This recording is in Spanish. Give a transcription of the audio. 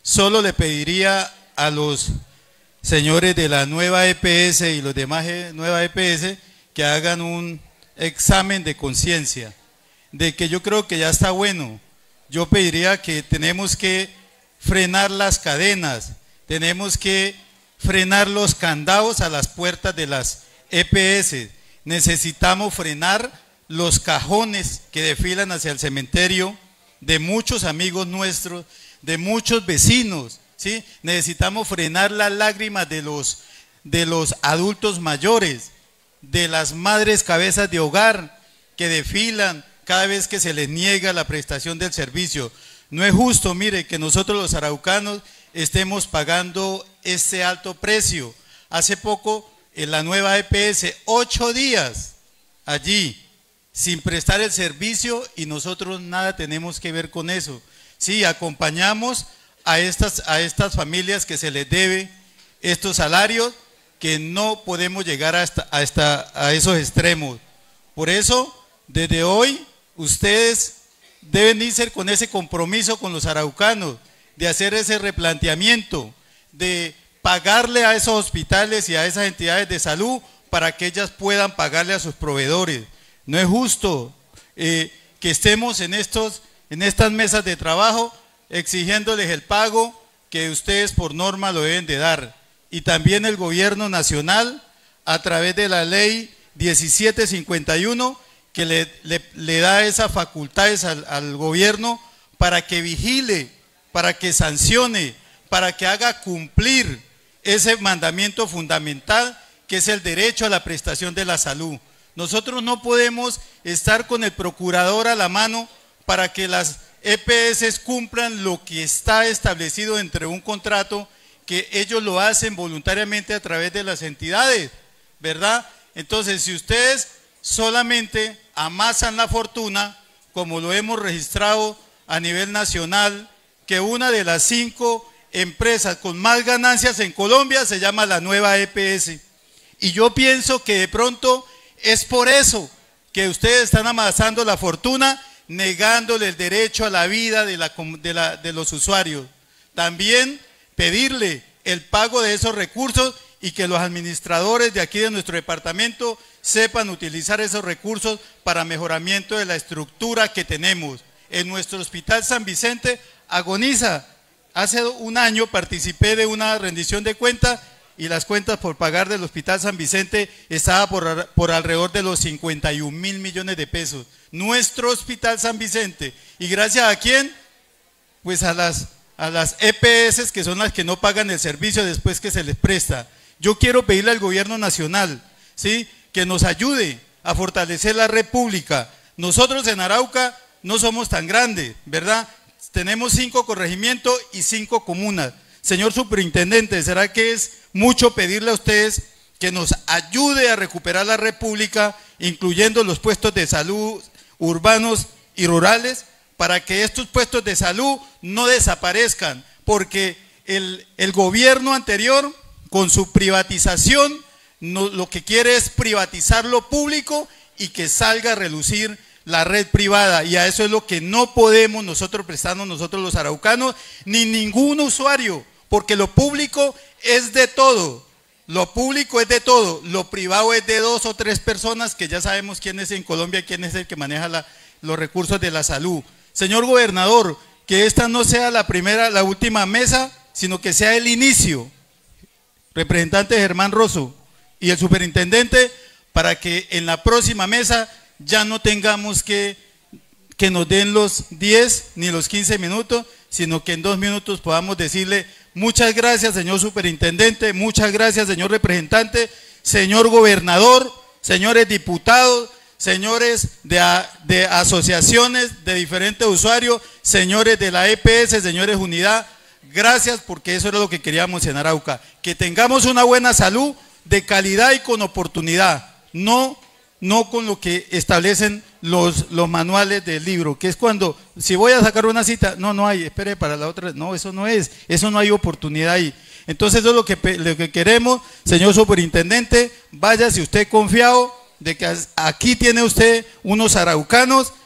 solo le pediría a los señores de la nueva EPS y los demás nueva EPS que hagan un examen de conciencia, de que yo creo que ya está bueno. Yo pediría que tenemos que frenar las cadenas, tenemos que frenar los candados a las puertas de las EPS, necesitamos frenar los cajones que desfilan hacia el cementerio de muchos amigos nuestros, de muchos vecinos, ¿sí? Necesitamos frenar las lágrimas de los adultos mayores, de las madres cabezas de hogar que desfilan cada vez que se les niega la prestación del servicio. No es justo, mire, que nosotros los araucanos estemos pagando este alto precio. Hace poco en la nueva EPS, 8 días allí sin prestar el servicio y nosotros nada tenemos que ver con eso. Sí, acompañamos a estas familias que se les debe estos salarios, que no podemos llegar a esos extremos. Por eso, desde hoy, ustedes deben irse con ese compromiso con los araucanos, de hacer ese replanteamiento, de pagarle a esos hospitales y a esas entidades de salud para que ellas puedan pagarle a sus proveedores. No es justo que estemos en estas mesas de trabajo exigiéndoles el pago que ustedes por norma lo deben de dar. Y también el gobierno nacional, a través de la ley 1751, que le da esas facultades al gobierno para que vigile, para que sancione, para que haga cumplir ese mandamiento fundamental que es el derecho a la prestación de la salud. Nosotros no podemos estar con el procurador a la mano para que las EPS cumplan lo que está establecido entre un contrato, que ellos lo hacen voluntariamente a través de las entidades, ¿verdad? Entonces, si ustedes solamente amasan la fortuna, como lo hemos registrado a nivel nacional, que una de las 5 empresas con más ganancias en Colombia se llama la nueva EPS. Y yo pienso que de pronto es por eso que ustedes están amasando la fortuna, negándole el derecho a la vida de los usuarios. También pedirle el pago de esos recursos y que los administradores de aquí de nuestro departamento sepan utilizar esos recursos para mejoramiento de la estructura que tenemos. En nuestro Hospital San Vicente agoniza. Hace un año participé de una rendición de cuentas y las cuentas por pagar del Hospital San Vicente estaba por alrededor de los 51.000 millones de pesos. Nuestro Hospital San Vicente. ¿Y gracias a quién? Pues a las EPS, que son las que no pagan el servicio después que se les presta. Yo quiero pedirle al gobierno nacional, ¿sí?, que nos ayude a fortalecer la red pública. Nosotros en Arauca no somos tan grandes, ¿verdad? Tenemos 5 corregimientos y 5 comunas. Señor superintendente, ¿será que es mucho pedirle a ustedes que nos ayude a recuperar la red pública, incluyendo los puestos de salud urbanos y rurales, para que estos puestos de salud no desaparezcan? Porque el gobierno anterior, con su privatización, lo que quiere es privatizar lo público y que salga a relucir la red privada, y a eso es lo que no podemos nosotros prestarnos, nosotros los araucanos, ni ningún usuario, porque lo público es de todo, lo público es de todo, lo privado es de 2 o 3 personas que ya sabemos quién es en Colombia, quién es el que maneja los recursos de la salud. Señor gobernador, que esta no sea la última mesa, sino que sea el inicio. Representante Germán Rosso y el superintendente, para que en la próxima mesa ya no tengamos que nos den los 10 ni los 15 minutos, sino que en 2 minutos podamos decirle: muchas gracias, señor superintendente, muchas gracias, señor representante, señor gobernador, señores diputados, señores de asociaciones de diferentes usuarios, señores de la EPS, señores Unidad, gracias, porque eso era lo que queríamos en Arauca, que tengamos una buena salud de calidad y con oportunidad, no con lo que establecen los manuales del libro, que es cuando, si voy a sacar una cita, no hay, espere para la otra, no, eso no es, eso no hay oportunidad ahí. Entonces eso es lo que queremos, señor superintendente, váyase usted confiado de que aquí tiene usted unos araucanos